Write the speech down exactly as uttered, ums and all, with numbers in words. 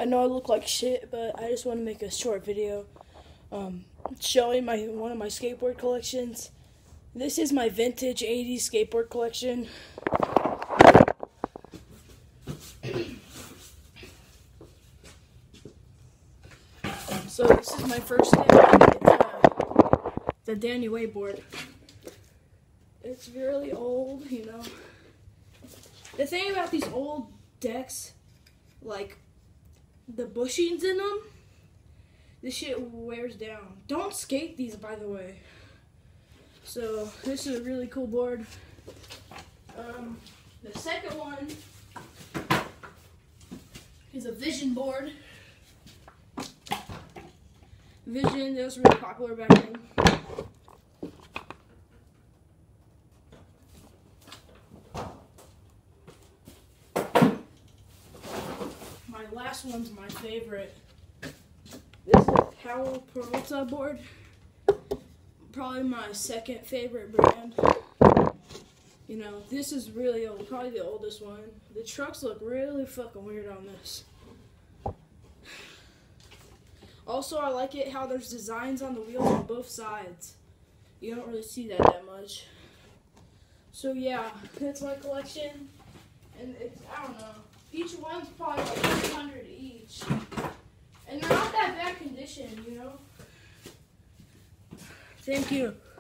I know I look like shit, but I just want to make a short video um, showing my one of my skateboard collections. This is my vintage eighties skateboard collection. So this is my first thing. It's uh, the Danny Way board. It's really old, you know. The thing about these old decks, like the bushings in them, this shit wears down. Don't skate these, by the way. So this is a really cool board. Um, the second one is a Vision board. Vision, that was really popular back then. My last one's my favorite. This is a Powell Peralta board. Probably my second favorite brand. You know, this is really old, probably the oldest one. The trucks look really fucking weird on this. Also, I like it how there's designs on the wheels on both sides. You don't really see that that much. So yeah, that's my collection. And it's, I don't know, each one's probably like three hundred each. And they're not that bad condition, you know? Thank you.